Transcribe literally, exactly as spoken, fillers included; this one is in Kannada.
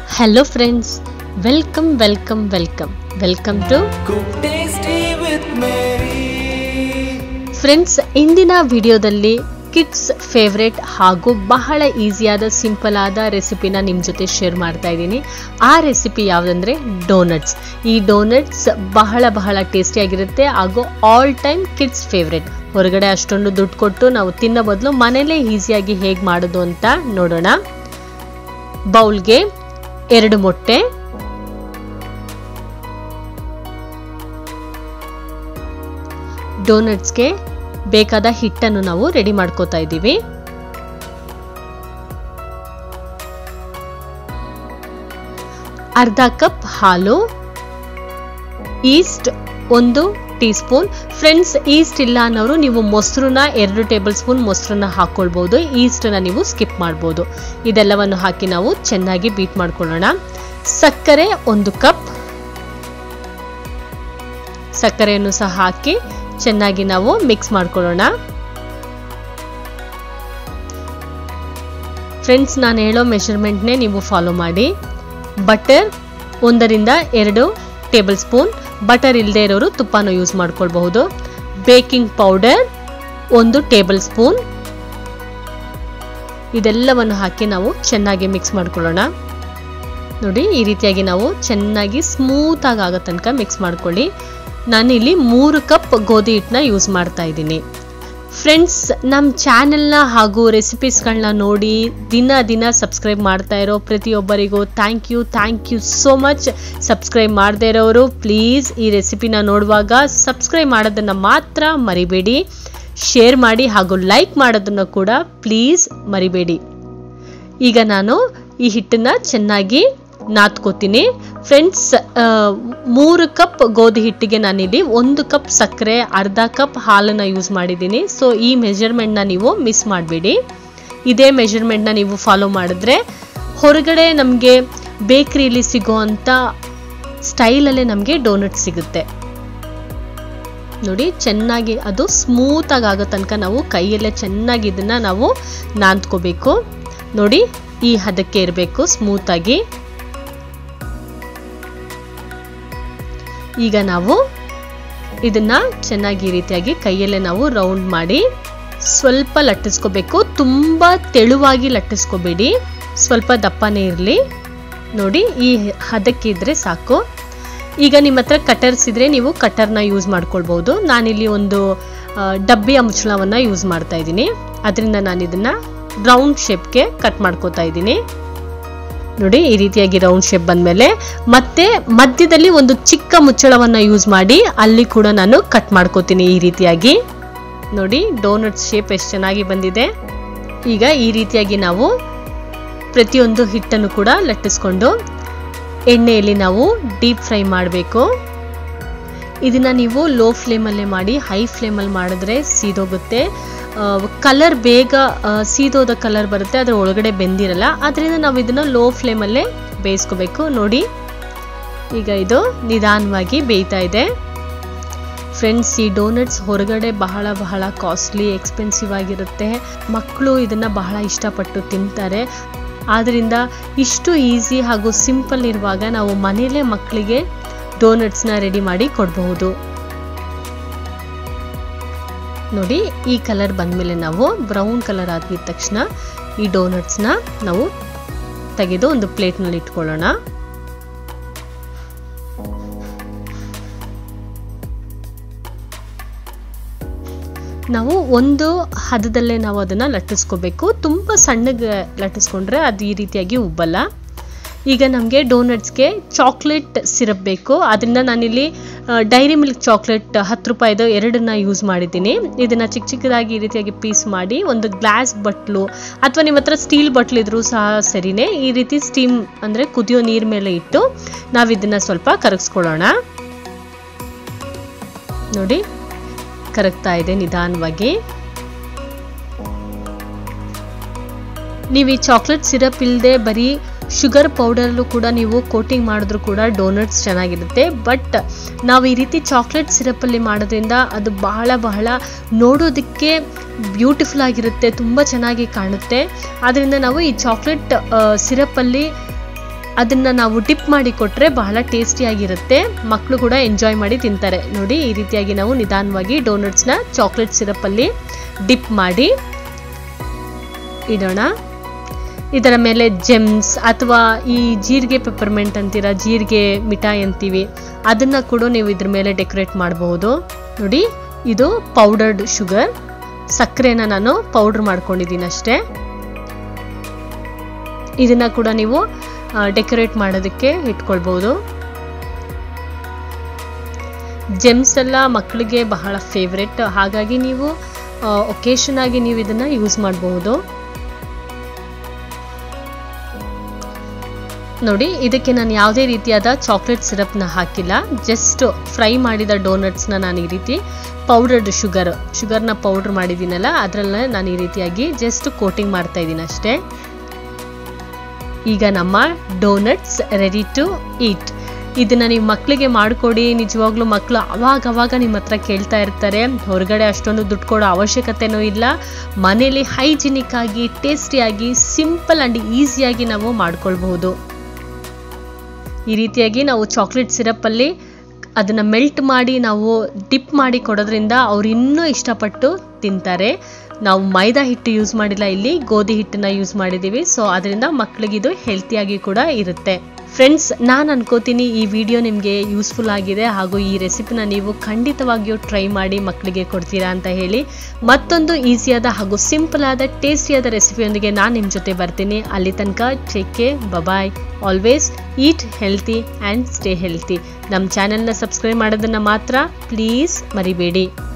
Hello friends, welcome welcome welcome welcome to Cook Tasty with Mary. Friends, ಇಂದಿನ ವಿಡಿಯೋದಲ್ಲಿ ಕಿಡ್ಸ್ ಫೇವರೇಟ್ ಹಾಗೂ ಬಹಳ ಈಸಿಯಾದ ಸಿಂಪಲ್ ಆದ ರೆಸಿಪಿನ ನಿಮ್ಮ ಜೊತೆ ಶೇರ್ ಮಾಡ್ತಾ ಇದ್ದೀನಿ. ಆ ರೆಸಿಪಿ ಯಾವುದಂದ್ರೆ ಡೋನಟ್ಸ್. ಈ ಡೋನಟ್ಸ್ ಬಹಳ ಬಹಳ ಟೇಸ್ಟಿಯಾಗಿರುತ್ತೆ ಹಾಗೂ ಆಲ್ ಟೈಮ್ ಕಿಡ್ಸ್ ಫೇವರೇಟ್. ಹೊರಗಡೆ ಅಷ್ಟೊಂದು ದುಡ್ಡು ಕೊಟ್ಟು ನಾವು ತಿನ್ನೋ ಬದಲು ಮನೆಯಲ್ಲೇ ಈಸಿಯಾಗಿ ಹೇಗೆ ಮಾಡೋದು ಅಂತ ನೋಡೋಣ. ಬೌಲ್ಗೆ ಎರಡು ಮೊಟ್ಟೆ, ಡೋನಟ್ಸ್ಗೆ ಬೇಕಾದ ಹಿಟ್ಟನ್ನು ನಾವು ರೆಡಿ ಮಾಡ್ಕೋತಾ ಇದ್ದೀವಿ. ಅರ್ಧ ಕಪ್ ಹಾಲು, ಈಸ್ಟ್ ಒಂದು ಟೀ ಸ್ಪೂನ್. ಫ್ರೆಂಡ್ಸ್, ಈಸ್ಟ್ ಇಲ್ಲ ಅನ್ನೋರು ನೀವು ಮೊಸರನ್ನ ಎರಡು ಟೇಬಲ್ ಸ್ಪೂನ್ ಮೊಸರನ್ನ ಹಾಕೊಳ್ಬಹುದು. ಈಸ್ಟನ್ನ ನೀವು ಸ್ಕಿಪ್ ಮಾಡ್ಬೋದು. ಇದೆಲ್ಲವನ್ನು ಹಾಕಿ ನಾವು ಚೆನ್ನಾಗಿ ಬೀಟ್ ಮಾಡ್ಕೊಳ್ಳೋಣ. ಸಕ್ಕರೆ ಒಂದು ಕಪ್, ಸಕ್ಕರೆಯನ್ನು ಸಹ ಹಾಕಿ ಚೆನ್ನಾಗಿ ನಾವು ಮಿಕ್ಸ್ ಮಾಡ್ಕೊಳ್ಳೋಣ. ಫ್ರೆಂಡ್ಸ್, ನಾನು ಹೇಳೋ ಮೆಷರ್ಮೆಂಟ್ನೇ ನೀವು ಫಾಲೋ ಮಾಡಿ. ಬಟರ್ ಒಂದರಿಂದ ಎರಡು ಟೇಬಲ್ ಸ್ಪೂನ್, ಬಟರ್ ಇಲ್ಲದೆ ಇರೋರು ತುಪ್ಪನೂ ಯೂಸ್ ಮಾಡ್ಕೊಳ್ಬಹುದು. ಬೇಕಿಂಗ್ ಪೌಡರ್ ಒಂದು ಟೇಬಲ್ ಸ್ಪೂನ್. ಇದೆಲ್ಲವನ್ನು ಹಾಕಿ ನಾವು ಚೆನ್ನಾಗಿ ಮಿಕ್ಸ್ ಮಾಡ್ಕೊಳ್ಳೋಣ. ನೋಡಿ, ಈ ರೀತಿಯಾಗಿ ನಾವು ಚೆನ್ನಾಗಿ ಸ್ಮೂತ್ ಆಗಿ ಆಗೋ ತನಕ ಮಿಕ್ಸ್ ಮಾಡ್ಕೊಳ್ಳಿ. ನಾನಿಲ್ಲಿ ಮೂರು ಕಪ್ ಗೋಧಿ ಹಿಟ್ಟನ್ನ ಯೂಸ್ ಮಾಡ್ತಾ ಇದ್ದೀನಿ. ಫ್ರೆಂಡ್ಸ್, ನಮ್ಮ ಚಾನೆಲ್ನ ಹಾಗೂ ರೆಸಿಪೀಸ್ಗಳನ್ನ ನೋಡಿ ದಿನ ದಿನ ಸಬ್ಸ್ಕ್ರೈಬ್ ಮಾಡ್ತಾ ಇರೋ ಪ್ರತಿಯೊಬ್ಬರಿಗೂ thank you thank you so much. Subscribe ಮಾಡದೇ ಇರೋರು ಪ್ಲೀಸ್ ಈ ರೆಸಿಪಿನ ನೋಡುವಾಗ ಸಬ್ಸ್ಕ್ರೈಬ್ ಮಾಡೋದನ್ನು ಮಾತ್ರ ಮರಿಬೇಡಿ. ಶೇರ್ ಮಾಡಿ ಹಾಗೂ ಲೈಕ್ ಮಾಡೋದನ್ನು ಕೂಡ ಪ್ಲೀಸ್ ಮರಿಬೇಡಿ. ಈಗ ನಾನು ಈ ಹಿಟ್ಟನ್ನು ಚೆನ್ನಾಗಿ ನಾದ್ಕೋತೀನಿ. ಫ್ರೆಂಡ್ಸ್, ಮೂರು ಕಪ್ ಗೋಧಿ ಹಿಟ್ಟಿಗೆ ನಾನಿಲ್ಲಿ ಒಂದು ಕಪ್ ಸಕ್ಕರೆ, ಅರ್ಧ ಕಪ್ ಹಾಲನ್ನು ಯೂಸ್ ಮಾಡಿದ್ದೀನಿ. ಸೊ ಈ ಮೆಜರ್ಮೆಂಟ್ನ ನೀವು ಮಿಸ್ ಮಾಡಬೇಡಿ. ಇದೇ ಮೆಜರ್ಮೆಂಟ್ನ ನೀವು ಫಾಲೋ ಮಾಡಿದ್ರೆ ಹೊರಗಡೆ ನಮಗೆ ಬೇಕ್ರಿಯಲ್ಲಿ ಸಿಗೋ ಅಂಥ ಸ್ಟೈಲಲ್ಲೇ ನಮಗೆ ಡೋನಟ್ ಸಿಗುತ್ತೆ. ನೋಡಿ, ಚೆನ್ನಾಗಿ ಅದು ಸ್ಮೂತಾಗಿ ಆಗೋ ತನಕ ನಾವು ಕೈಯಲ್ಲೇ ಚೆನ್ನಾಗಿ ಇದನ್ನು ನಾವು ನಾದ್ಕೋಬೇಕು. ನೋಡಿ, ಈ ಹದಕ್ಕೆ ಇರಬೇಕು ಸ್ಮೂತಾಗಿ. ಈಗ ನಾವು ಇದನ್ನ ಚೆನ್ನಾಗಿ ಈ ರೀತಿಯಾಗಿ ಕೈಯಲ್ಲೇ ನಾವು ರೌಂಡ್ ಮಾಡಿ ಸ್ವಲ್ಪ ಲಟ್ಟಿಸ್ಕೋಬೇಕು. ತುಂಬ ತೆಳುವಾಗಿ ಲಟ್ಟಿಸ್ಕೋಬೇಡಿ, ಸ್ವಲ್ಪ ದಪ್ಪನೇ ಇರಲಿ. ನೋಡಿ, ಈ ಹದಕ್ಕೆ ಇದ್ರೆ ಸಾಕು. ಈಗ ನಿಮ್ಮ ಹತ್ರ ಕಟರ್ಸ್ ಇದ್ರೆ ನೀವು ಕಟರ್ನ ಯೂಸ್ ಮಾಡ್ಕೊಳ್ಬಹುದು. ನಾನಿಲ್ಲಿ ಒಂದು ಡಬ್ಬಿಯ ಮುಚ್ಚಳವನ್ನು ಯೂಸ್ ಮಾಡ್ತಾ ಇದ್ದೀನಿ. ಅದರಿಂದ ನಾನು ಇದನ್ನ ರೌಂಡ್ ಶೇಪ್ಗೆ ಕಟ್ ಮಾಡ್ಕೋತಾ ಇದ್ದೀನಿ. ನೋಡಿ, ಈ ರೀತಿಯಾಗಿ ರೌಂಡ್ ಶೇಪ್ ಬಂದಮೇಲೆ ಮತ್ತೆ ಮಧ್ಯದಲ್ಲಿ ಒಂದು ಚಿಕ್ಕ ಮುಚ್ಚಳವನ್ನು ಯೂಸ್ ಮಾಡಿ ಅಲ್ಲಿ ಕೂಡ ನಾನು ಕಟ್ ಮಾಡ್ಕೋತೀನಿ ಈ ರೀತಿಯಾಗಿ. ನೋಡಿ, ಡೋನಟ್ ಶೇಪ್ ಎಷ್ಟು ಚೆನ್ನಾಗಿ ಬಂದಿದೆ. ಈಗ ಈ ರೀತಿಯಾಗಿ ನಾವು ಪ್ರತಿಯೊಂದು ಹಿಟ್ಟನ್ನು ಕೂಡ ಲಟ್ಟಿಸ್ಕೊಂಡು ಎಣ್ಣೆಯಲ್ಲಿ ನಾವು ಡೀಪ್ ಫ್ರೈ ಮಾಡಬೇಕು. ಇದನ್ನ ನೀವು ಲೋ ಫ್ಲೇಮಲ್ಲೇ ಮಾಡಿ, ಹೈ ಫ್ಲೇಮಲ್ಲಿ ಮಾಡಿದ್ರೆ ಸೀದೋಗುತ್ತೆ. ಕಲರ್ ಬೇಗ ಸೀದೋದ ಕಲರ್ ಬರುತ್ತೆ, ಅದರ ಒಳಗಡೆ ಬೆಂದಿರಲ್ಲ. ಅದರಿಂದ ನಾವು ಇದನ್ನು ಲೋ ಫ್ಲೇಮಲ್ಲೇ ಬೇಯಿಸ್ಕೋಬೇಕು. ನೋಡಿ, ಈಗ ಇದು ನಿಧಾನವಾಗಿ ಬೇಯ್ತಾ ಇದೆ. ಫ್ರೆಂಡ್ಸ್, ಈ ಡೋನಟ್ಸ್ ಹೊರಗಡೆ ಬಹಳ ಬಹಳ ಕಾಸ್ಟ್ಲಿ, ಎಕ್ಸ್ಪೆನ್ಸಿವ್ ಆಗಿರುತ್ತೆ. ಮಕ್ಕಳು ಇದನ್ನು ಬಹಳ ಇಷ್ಟಪಟ್ಟು ತಿಂತಾರೆ. ಆದ್ದರಿಂದ ಇಷ್ಟು ಈಸಿ ಹಾಗೂ ಸಿಂಪಲ್ ಇರುವಾಗ ನಾವು ಮನೆಯಲ್ಲೇ ಮಕ್ಕಳಿಗೆ ಡೋನಟ್ಸ್ನ ರೆಡಿ ಮಾಡಿ ಕೊಡಬಹುದು. ನೋಡಿ, ಈ ಕಲರ್ ಬಂದಮೇಲೆ ನಾವು ಬ್ರೌನ್ ಕಲರ್ ಆಗಿದ ತಕ್ಷಣ ಈ ಡೋನಟ್ಸ್ನ ನಾವು ತೆಗೆದು ಒಂದು ಪ್ಲೇಟ್ನಲ್ಲಿ ಇಟ್ಕೊಳ್ಳೋಣ. ನಾವು ಒಂದು ಹದದಲ್ಲೇ ನಾವು ಅದನ್ನು ಲಟ್ಟಿಸ್ಕೋಬೇಕು. ತುಂಬ ಸಣ್ಣಗೆ ಲಟ್ಟಿಸ್ಕೊಂಡ್ರೆ ಅದು ಈ ರೀತಿಯಾಗಿ ಉಬ್ಬಲ್ಲ. ಈಗ ನಮಗೆ ಡೋನಟ್ಸ್ಗೆ ಚಾಕ್ಲೇಟ್ ಸಿರಪ್ ಬೇಕು. ಅದರಿಂದ ನಾನಿಲ್ಲಿ ಡೈರಿ ಮಿಲ್ಕ್ ಚಾಕ್ಲೇಟ್ ಹತ್ತು ರೂಪಾಯಿದು ಎರಡನ್ನ ಯೂಸ್ ಮಾಡಿದ್ದೀನಿ. ಇದನ್ನು ಚಿಕ್ಕ ಚಿಕ್ಕದಾಗಿ ಈ ರೀತಿಯಾಗಿ ಪೀಸ್ ಮಾಡಿ ಒಂದು ಗ್ಲಾಸ್ ಬಟ್ಲು ಅಥವಾ ನಿಮ್ಮ ಹತ್ರ ಸ್ಟೀಲ್ ಬಟ್ಲು ಇದ್ರೂ ಸಹ ಸರಿನೇ, ಈ ರೀತಿ ಸ್ಟೀಮ್ ಅಂದರೆ ಕುದಿಯೋ ನೀರು ಮೇಲೆ ಇಟ್ಟು ನಾವು ಇದನ್ನು ಸ್ವಲ್ಪ ಕರಗಿಸ್ಕೊಳ್ಳೋಣ. ನೋಡಿ, ಕರಗ್ತಾ ಇದೆ ನಿಧಾನವಾಗಿ. ನೀವು ಈ ಚಾಕ್ಲೇಟ್ ಸಿರಪ್ ಇಲ್ಲದೆ ಬರೀ ಶುಗರ್ ಪೌಡರ್ಲು ಕೂಡ ನೀವು ಕೋಟಿಂಗ್ ಮಾಡಿದ್ರು ಕೂಡ ಡೋನಟ್ಸ್ ಚೆನ್ನಾಗಿರುತ್ತೆ. ಬಟ್ ನಾವು ಈ ರೀತಿ ಚಾಕ್ಲೇಟ್ ಸಿರಪಲ್ಲಿ ಮಾಡೋದ್ರಿಂದ ಅದು ಬಹಳ ಬಹಳ ನೋಡೋದಕ್ಕೆ ಬ್ಯೂಟಿಫುಲ್ ಆಗಿರುತ್ತೆ, ತುಂಬ ಚೆನ್ನಾಗಿ ಕಾಣುತ್ತೆ. ಆದ್ದರಿಂದ ನಾವು ಈ ಚಾಕ್ಲೇಟ್ ಸಿರಪಲ್ಲಿ ಅದನ್ನು ನಾವು ಡಿಪ್ ಮಾಡಿ ಕೊಟ್ಟರೆ ಬಹಳ ಟೇಸ್ಟಿಯಾಗಿರುತ್ತೆ, ಮಕ್ಕಳು ಕೂಡ ಎಂಜಾಯ್ ಮಾಡಿ ತಿಂತಾರೆ. ನೋಡಿ ಈ ರೀತಿಯಾಗಿ ನಾವು ನಿಧಾನವಾಗಿ ಡೋನಟ್ಸ್ನ ಚಾಕ್ಲೇಟ್ ಸಿರಪ್ಪಲ್ಲಿ ಡಿಪ್ ಮಾಡಿ ಇಡೋಣ. ಇದರ ಮೇಲೆ ಜೆಮ್ಸ್ ಅಥವಾ ಈ ಜೀರಿಗೆ ಪೆಪ್ಪರ್ಮೆಂಟ್ ಅಂತೀರ, ಜೀರಿಗೆ ಮಿಠಾಯಿ ಅಂತೀವಿ, ಅದನ್ನು ಕೂಡ ನೀವು ಇದ್ರ ಮೇಲೆ ಡೆಕೋರೇಟ್ ಮಾಡಬಹುದು. ನೋಡಿ ಇದು ಪೌಡರ್ಡ್ ಶುಗರ್, ಸಕ್ಕರೆನ ನಾನು ಪೌಡರ್ ಮಾಡ್ಕೊಂಡಿದ್ದೀನಿ ಅಷ್ಟೇ. ಇದನ್ನ ಕೂಡ ನೀವು ಡೆಕೋರೇಟ್ ಮಾಡೋದಕ್ಕೆ ಇಟ್ಕೊಳ್ಬಹುದು. ಜೆಮ್ಸ್ ಎಲ್ಲ ಮಕ್ಕಳಿಗೆ ಬಹಳ ಫೇವ್ರೆಟ್, ಹಾಗಾಗಿ ನೀವು ಒಕೇಶನ್ ಆಗಿ ನೀವು ಇದನ್ನ ಯೂಸ್ ಮಾಡಬಹುದು. ನೋಡಿ ಇದಕ್ಕೆ ನಾನು ಯಾವುದೇ ರೀತಿಯಾದ ಚಾಕ್ಲೇಟ್ ಸಿರಪ್ನ ಹಾಕಿಲ್ಲ, ಜಸ್ಟ್ ಫ್ರೈ ಮಾಡಿದ ಡೋನಟ್ಸ್ನ ನಾನು ಈ ರೀತಿ ಪೌಡರ್ಡ್ ಶುಗರ್ ಶುಗರ್ನ ಪೌಡರ್ ಮಾಡಿದ್ದೀನಲ್ಲ ಅದರಲ್ಲೇ ನಾನು ಈ ರೀತಿಯಾಗಿ ಜಸ್ಟ್ ಕೋಟಿಂಗ್ ಮಾಡ್ತಾ ಇದ್ದೀನಿ ಅಷ್ಟೇ. ಈಗ ನಮ್ಮ ಡೋನಟ್ಸ್ ರೆಡಿ ಟು ಈಟ್. ಇದನ್ನ ನೀವು ಮಕ್ಕಳಿಗೆ ಮಾಡಿಕೊಡಿ, ನಿಜವಾಗ್ಲೂ ಮಕ್ಕಳು ಅವಾಗ ಅವಾಗ ನಿಮ್ಮ ಹತ್ರ ಕೇಳ್ತಾ ಇರ್ತಾರೆ. ಹೊರಗಡೆ ಅಷ್ಟೊಂದು ದುಡ್ಡು ಕೊಡೋ ಅವಶ್ಯಕತೆನೂ ಇಲ್ಲ, ಮನೇಲಿ ಹೈಜಿನಿಕ್ ಆಗಿ ಟೇಸ್ಟಿಯಾಗಿ ಸಿಂಪಲ್ ಆ್ಯಂಡ್ ಈಸಿಯಾಗಿ ನಾವು ಮಾಡ್ಕೊಳ್ಬಹುದು. ಈ ರೀತಿಯಾಗಿ ನಾವು ಚಾಕ್ಲೇಟ್ ಸಿರಪ್ಪಲ್ಲಿ ಅದನ್ನು ಮೆಲ್ಟ್ ಮಾಡಿ ನಾವು ಡಿಪ್ ಮಾಡಿ ಕೊಡೋದ್ರಿಂದ ಅವ್ರು ಇನ್ನೂ ಇಷ್ಟಪಟ್ಟು ತಿಂತಾರೆ. ನಾವು ಮೈದಾ ಹಿಟ್ಟು ಯೂಸ್ ಮಾಡಿಲ್ಲ, ಇಲ್ಲಿ ಗೋಧಿ ಹಿಟ್ಟನ್ನ ಯೂಸ್ ಮಾಡಿದ್ದೀವಿ. ಸೊ ಅದರಿಂದ ಮಕ್ಕಳಿಗಿದು ಹೆಲ್ತಿಯಾಗಿ ಕೂಡ ಇರುತ್ತೆ. ಫ್ರೆಂಡ್ಸ್, ನಾನು ಅನ್ಕೋತೀನಿ ಈ ವಿಡಿಯೋ ನಿಮಗೆ ಯೂಸ್ಫುಲ್ ಆಗಿದೆ ಹಾಗೂ ಈ ರೆಸಿಪಿನ ನೀವು ಖಂಡಿತವಾಗಿಯೂ ಟ್ರೈ ಮಾಡಿ ಮಕ್ಕಳಿಗೆ ಕೊಡ್ತೀರಾ ಅಂತ ಹೇಳಿ. ಮತ್ತೊಂದು ಈಸಿಯಾದ ಹಾಗೂ ಸಿಂಪಲ್ ಆದ ಟೇಸ್ಟಿಯಾದ ರೆಸಿಪಿಯೊಂದಿಗೆ ನಾನು ನಿಮ್ಮ ಜೊತೆ ಬರ್ತೀನಿ. ಅಲ್ಲಿ ತನಕ take care, bye. Always eat healthy and stay healthy. ನಮ್ಮ ಚಾನೆಲ್ನ ಸಬ್ಸ್ಕ್ರೈಬ್ ಮಾಡೋದನ್ನು ಮಾತ್ರ ಪ್ಲೀಸ್ ಮರಿಬೇಡಿ.